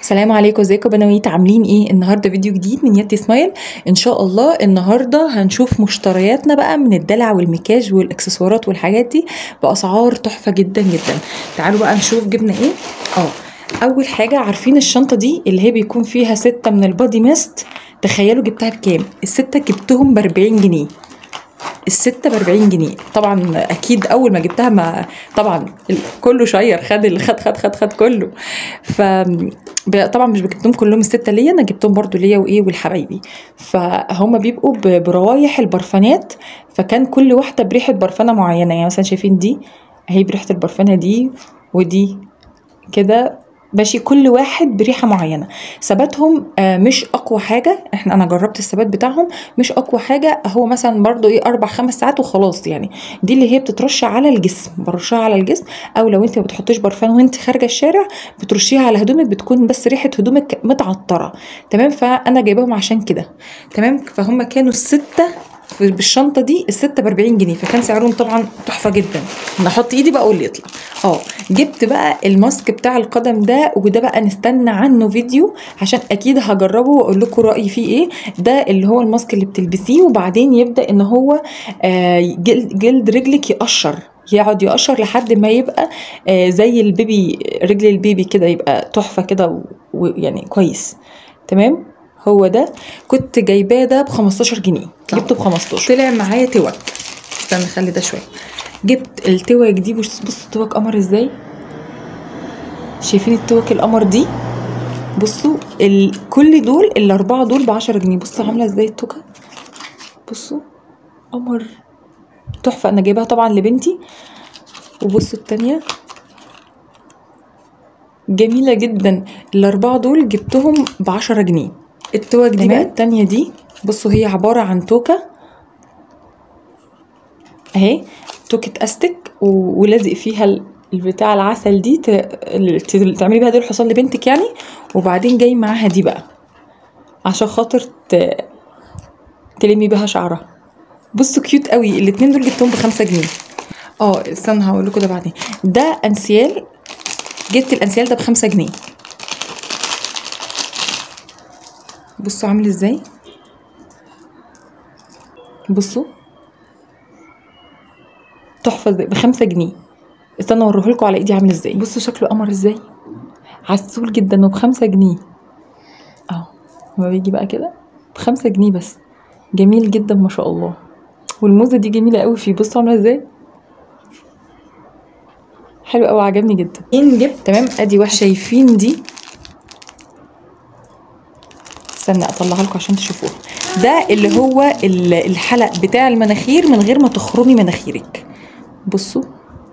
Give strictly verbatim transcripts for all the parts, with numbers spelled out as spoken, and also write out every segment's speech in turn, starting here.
السلام عليكم، ازيكم بنويت؟ عاملين ايه؟ النهارده فيديو جديد من ياتي سمايل. ان شاء الله النهارده هنشوف مشترياتنا بقى من الدلع والمكياج والاكسسوارات والحاجات دي باسعار تحفه جدا جدا. تعالوا بقى نشوف جبنا ايه. اه اول حاجه، عارفين الشنطه دي اللي هي بيكون فيها ستة من البادي ميست؟ تخيلوا جبتها بكام؟ الستة جبتهم باربعين جنيه. الستة باربعين جنيه. طبعا اكيد اول ما جبتها ما طبعا كله شير، خد اللي خد خد خد خد كله. ف طبعا مش جبتهم كلهم الستة ليا، انا جبتهم برضو ليا وايه والحبايبي. فهم بيبقوا بروايح البرفانات، فكان كل واحدة بريحة برفانة معينة. يعني مثلا شايفين دي اهي بريحة البرفانة دي، ودي كده ماشي، كل واحد بريحه معينه. ثباتهم آه مش اقوى حاجه، احنا انا جربت الثبات بتاعهم مش اقوى حاجه. هو مثلا برضو ايه اربع خمس ساعات وخلاص. يعني دي اللي هي بتترش على الجسم، برشها على الجسم. او لو انت ما بتحطيش برفان وانت خارجه الشارع بترشيها على هدومك، بتكون بس ريحه هدومك متعطره. تمام، فانا جايباهم عشان كده. تمام، فهم كانوا السته بالشنطه دي الستة باربعين جنيه، فكان سعرهم طبعا تحفه جدا. نحط ايدي بقى اقول لي يطلع. اه جبت بقى الماسك بتاع القدم ده، وده بقى نستنى عنه فيديو عشان اكيد هجربه واقول لكم رايي فيه ايه. ده اللي هو الماسك اللي بتلبسيه وبعدين يبدا ان هو آه جلد, جلد رجلك يقشر، يقعد يقشر لحد ما يبقى آه زي البيبي، رجل البيبي كده يبقى تحفه كده ويعني كويس. تمام، هو ده كنت جايباه ده ب خمستاشر جنيه، جبته ب خمستاشر. طلع معايا توك. استنى خلي ده شويه. جبت التوك دي، بص بص التوك قمر ازاي. شايفين التوك القمر دي؟ بصوا ال... كل دول الاربعه دول ب عشرة جنيه. بصوا عامله ازاي التوكه، بصوا قمر تحفه. انا جايباها طبعا لبنتي. وبصوا التانيه جميله جدا. الاربعه دول جبتهم ب عشرة جنيه. التوك دي بقى التانيه دي، بصوا هي عباره عن توكه اهي، توكه استك ولازق فيها البتاع العسل دي، تعملي بيها ديل الحصان لبنتك يعني. وبعدين جاي معاها دي بقى عشان خاطر ت... تلمي بيها شعرها. بصوا كيوت قوي. الاتنين دول جبتهم بخمسة جنيه. اه استنى هقول لكم ده بعدين. ده انسيال، جبت الانسيال ده بخمسة جنيه. بصوا عامل ازاي، بصوا تحفه بخمسة جنيه. استنى اوريه لكم على ايدي عامل ازاي. بصوا شكله قمر ازاي، عسول جدا وبخمسة جنيه. اهو لما بيجي بقى كده بخمسة جنيه بس، جميل جدا ما شاء الله. والموزه دي جميله قوي فيه، بصوا عامله ازاي، حلو قوي عجبني جدا. جبت تمام ادي واحد. شايفين دي؟ استنى اطلعها لكم عشان تشوفوها. ده اللي هو الحلق بتاع المناخير من غير ما تخرمي مناخيرك. بصوا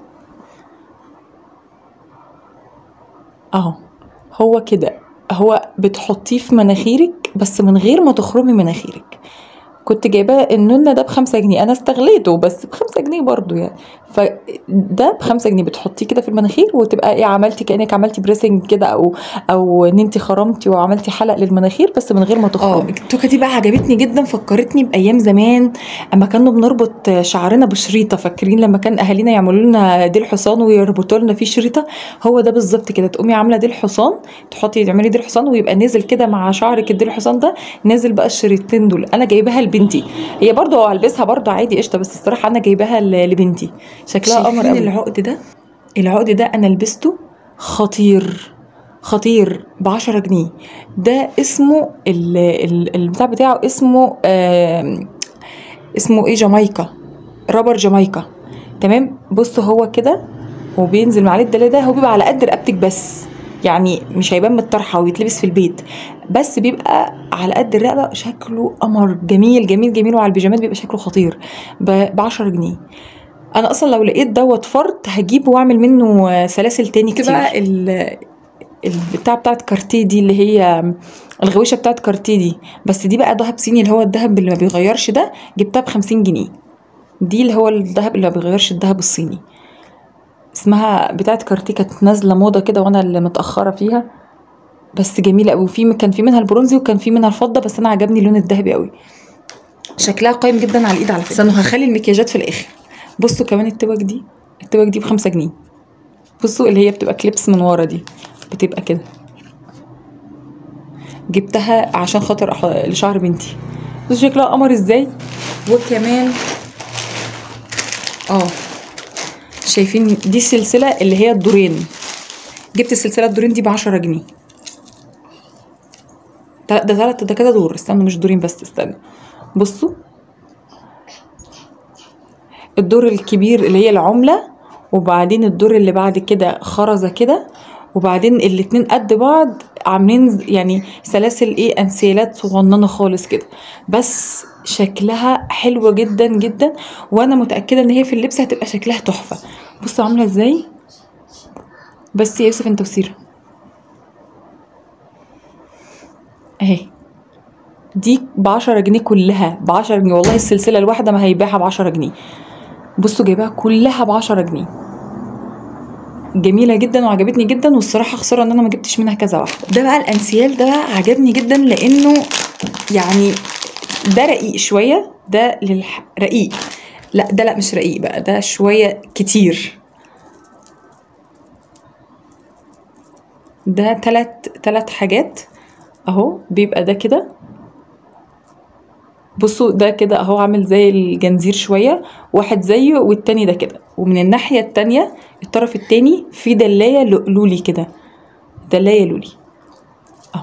اهو، هو كده، هو بتحطيه في مناخيرك بس من غير ما تخرمي مناخيرك. كنت جايباه النونة ده بخمسة جنيه، انا استغليته بس بخمسة جنيه برضو يعني. فده بخمسة جنيه بتحطيه كده في المناخير وتبقى ايه، عملتي كأنك عملتي بريسنج كده، او او ان انت خرمتي وعملتي حلق للمناخير بس من غير ما تخرمي. اه التوكه دي بقى عجبتني جدا، فكرتني بايام زمان اما كنا بنربط شعرنا بشريطه. فاكرين لما كان اهالينا يعملوا لنا ديل حصان ويربطوا لنا فيه شريطه؟ هو ده بالظبط كده. تقومي عامله ديل حصان، تحطي تعملي ديل حصان ويبقى نازل كده مع شعرك الديل حصان ده، نازل بقى الشريطتين دول. انا جايباها بنتي هي برضو، هلبسها برضو عادي قشطه، بس الصراحه انا جايباها لبنتي. شكلها قمر قوي. العقد ده، العقد ده انا لبسته خطير خطير ب عشرة جنيه. ده اسمه ال ال البتاع بتاعه اسمه آه اسمه ايه، جامايكا، رابر جامايكا. تمام، بصوا هو كده وبينزل مع الدلة ده، هو بيبقى على قد رقبتك بس، يعني مش هيبان من الطرحه ويتلبس في البيت، بس بيبقى على قد الرقبه. شكله قمر، جميل جميل جميل، وعلى البيجامات بيبقى شكله خطير. ب عشرة جنيه. انا اصلا لو لقيت دوت فرد هجيبه واعمل منه سلاسل تاني كتير. بقى البتاع بتاعت كارتيه دي اللي هي الغويشه بتاعت كارتيه دي، بس دي بقى دهب صيني اللي هو الدهب اللي ما بيغيرش ده، جبتها بخمسين جنيه. دي اللي هو الدهب اللي ما بيغيرش، الدهب الصيني. اسمها بتاعت كارتيه، كانت نازله موضه كده وانا اللي متاخره فيها، بس جميله قوي. في كان في منها البرونزي وكان في منها الفضه، بس انا عجبني اللون الذهبي قوي، شكلها قايم جدا على الايد على فكره. استنوا هخلي المكياجات في الاخر. بصوا كمان التوك دي، التوك دي بخمسة جنيه. بصوا اللي هي بتبقى كليبس من ورا دي، بتبقى كده جبتها عشان خاطر أح- لشعر بنتي. بصوا شكلها قمر ازاي. وكمان اه شايفين دي السلسله اللي هي الدورين، جبت السلسله الدورين دي بعشرة جنيه. ده ده تلات ده كده دور، استنوا مش دورين بس، استنوا بصوا. الدور الكبير اللي هي العملة، وبعدين الدور اللي بعد كده خرزة كده، وبعدين الاتنين قد بعض عاملين ز- يعني سلاسل ايه انسيالات صغننة خالص كده، بس شكلها حلوة جدا جدا، وانا متأكدة ان هي في اللبس هتبقى شكلها تحفة. بصوا عاملة ازاي. بس يا يوسف انت وسيرة اهي، دي بعشرة جنيه كلها، بعشرة جنيه والله. السلسلة الواحدة ما هيبيعها بعشرة جنيه. بصوا جايباها كلها بعشرة جنيه. جميلة جدا وعجبتني جدا، والصراحة خسارة ان انا ما جبتش منها كذا واحدة. ده بقى الانسيال ده عجبني جدا لانه يعني ده رقيق شوية، ده للرقيق. لا ده لا مش رقيق بقى، ده شوية كتير. ده تلات تلات حاجات اهو، بيبقى ده كده. بصوا ده كده اهو عامل زي الجنزير شوية، واحد زيه والتاني ده كده، ومن الناحية التانية الطرف التاني في دلاية لولي كده، دلاية لولي اهو.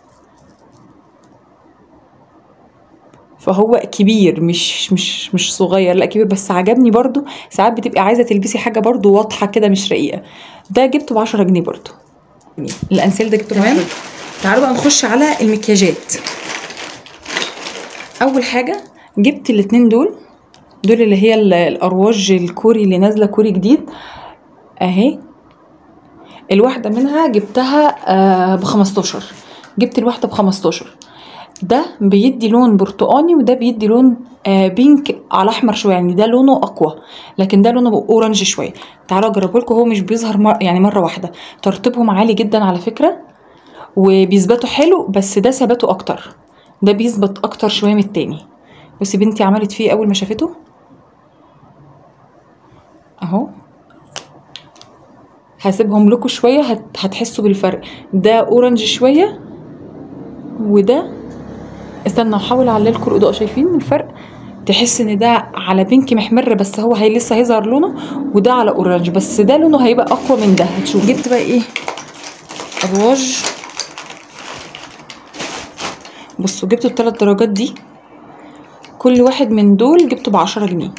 فهو كبير، مش مش مش صغير، لا كبير، بس عجبني برضو. ساعات بتبقي عايزة تلبسي حاجة برضو واضحة كده مش رقيقة. ده جبته بعشرة جنيه برضو. الانسيل ده جبته تمام. تعالوا بقى نخش على المكياجات. اول حاجة جبت الاتنين دول، دول اللي هي الارواج الكوري اللي نازلة كوري جديد اهي. الواحدة منها جبتها آه بخمستاشر، جبت الواحدة بخمستاشر. ده بيدي لون برتقاني، وده بيدي لون آه بينك على احمر شويه، يعني ده لونه اقوى، لكن ده لونه اورنج شويه. تعالوا اجربه لكم، هو مش بيظهر مر... يعني مره واحده. ترطيبهم عالي جدا على فكره، وبيثبتوا حلو، بس ده ثباته اكتر، ده بيثبت اكتر شويه من التاني. بصي بنتي عملت فيه اول ما شافته اهو. هسيبهم لكم شويه هت... هتحسوا بالفرق. ده اورنج شويه، وده استنى احاول اعللكم الاضاءه، شايفين الفرق؟ تحس ان ده على بينك محمر، بس هو هي لسه هيظهر لونه، وده على اورنج، بس ده لونه هيبقى اقوى من ده. هتشوف. جبت بقى ايه الرواج. بصوا جبت الثلاث درجات دي، كل واحد من دول جبته بعشرة جنيه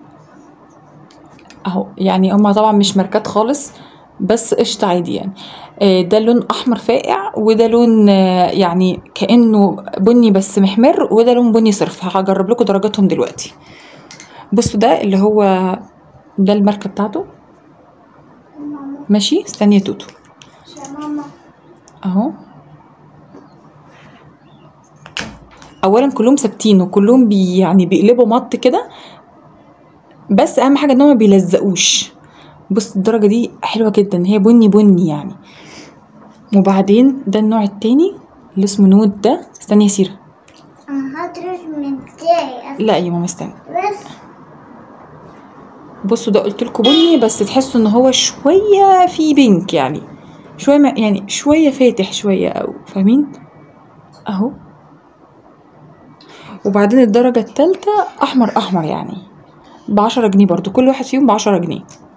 اهو. يعني هما طبعا مش ماركات خالص، بس قشطة عادي يعني. آه ده لون احمر فاقع، وده لون آه يعني كأنه بني بس محمر، وده لون بني صرف. هجرب لكم درجاتهم دلوقتي. بصوا ده اللي هو ده الماركة بتاعته ماشي. استني يا توتو اهو. اولا كلهم ثابتين، وكلهم بي يعني بيقلبوا مط كده، بس اهم حاجه ان هم ما بيلزقوش. بص الدرجه دي حلوه جدا، هي بني بني يعني. وبعدين ده النوع التاني اللي اسمه نود. ده استني يا سيره، انا هدرس من بتاعي. لا يا ماما استني. بس بصوا ده قلت لكم بني، بس تحسوا ان هو شويه في بينك، يعني شويه ما يعني شويه فاتح شويه، او فاهمين اهو. وبعدين الدرجه الثالثه احمر احمر، يعني بعشرة جنيه برضو، كل واحد فيهم بعشرة جنيه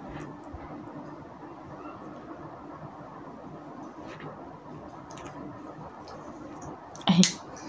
اهي.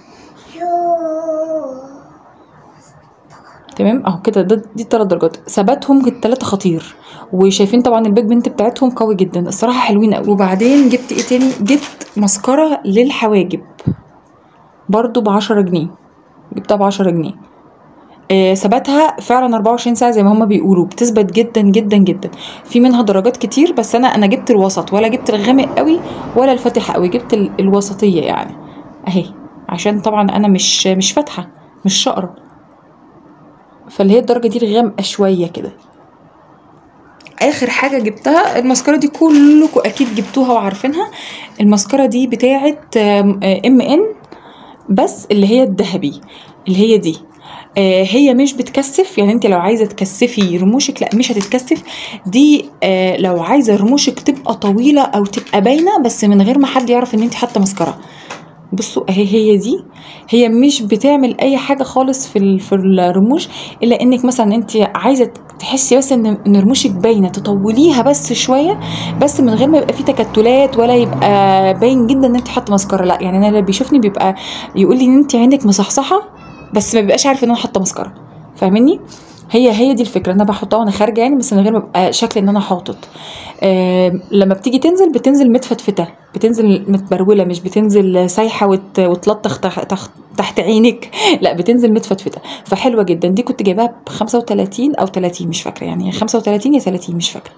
تمام اهو كده. ده دي الثلاث درجات، ثباتهم الثلاثه خطير. وشايفين طبعا البيجمنت بتاعتهم قوي جدا الصراحه، حلوين قوي. وبعدين جبت ايه تاني؟ جبت مسكره للحواجب برضو بعشرة جنيه، جبتها بعشرة جنيه. آه ثباتها فعلا اربعة وعشرين ساعه زي ما هما بيقولوا، بتثبت جدا جدا جدا. في منها درجات كتير، بس انا انا جبت الوسط، ولا جبت الغامق قوي ولا الفاتح قوي، جبت الوسطيه يعني اهي، عشان طبعا انا مش مش فاتحه، مش شقره، فاللي هي الدرجه دي الغامقه شويه كده. اخر حاجه جبتها المسكره دي، كلكم اكيد جبتوها وعارفينها. المسكره دي بتاعه ام ان، بس اللي هي الذهبي، اللي هي دي. آه هي مش بتكثف، يعني انت لو عايزه تكثفي رموشك لا مش هتتكثف. دي آه لو عايزه رموشك تبقى طويله او تبقى باينه، بس من غير ما حد يعرف ان انت حاطه مسكره. بصوا اهي هي دي، هي مش بتعمل اي حاجه خالص في ال- في الرموش، الا انك مثلا انت عايزه تحسي بس ان ان رموشك باينه، تطوليها بس شويه، بس من غير ما يبقى في تكتلات ولا يبقى باين جدا ان انت حاطه ماسكارا. لا يعني انا اللي بيشوفني بيبقى يقول لي ان انت عينك مصحصحه، بس ما بيبقاش عارف ان انا حاطه ماسكارا. فاهمني؟ هي هي دي الفكره، انا بحطها وانا خارجه يعني، بس من غير ما يبقى شكل ان انا حاطط. آه لما بتيجي تنزل بتنزل متفتفته، بتنزل متبروله، مش بتنزل سايحه وت... وتلطخ تح... تحت... تحت عينك لا بتنزل متفتفته، فحلوه جدا. دي كنت جايباها ب خمسة وتلاتين او تلاتين مش فاكره، يعني خمسة وتلاتين يا تلاتين مش فاكره.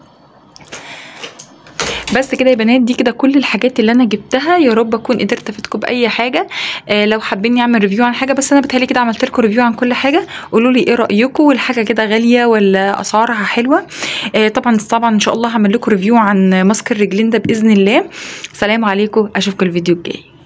بس كده يا بنات، دي كده كل الحاجات اللي انا جبتها. يا رب اكون قدرت افيدكم باي حاجه. آه لو حابين اعمل ريفيو عن حاجه، بس انا بتهيألي كده عملت لكم ريفيو عن كل حاجه. قولوا لي ايه رايكم، والحاجه كده غاليه ولا اسعارها حلوه. آه طبعا طبعا ان شاء الله هعمل لكم ريفيو عن ماسك الرجلين ده باذن الله. سلام عليكم، اشوفكم الفيديو الجاي.